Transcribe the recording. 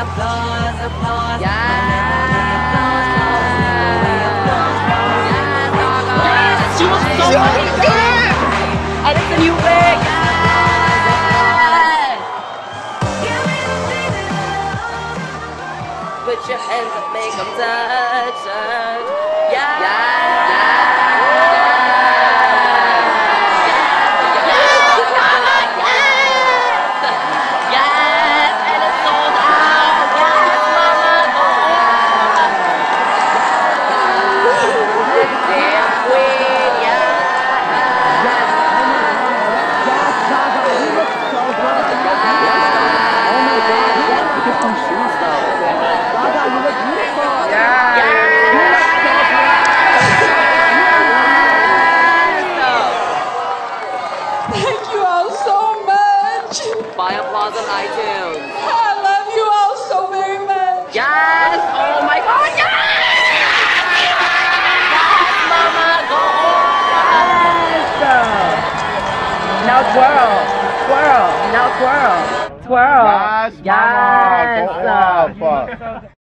applause, applause. She was so fucking good! And it's a new wig! Put your hands up, make them touch, touch. Thank you all so much. Buy applause on iTunes. I love you all so very much. Yes! Oh my god, yes! Yes, mama, go on! Now twirl, twirl, now twirl, twirl. Yes, mama, go off.